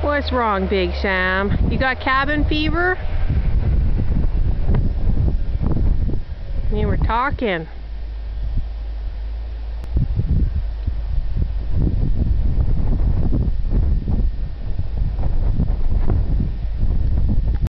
What's wrong, Big Sam? You got cabin fever? You were talking.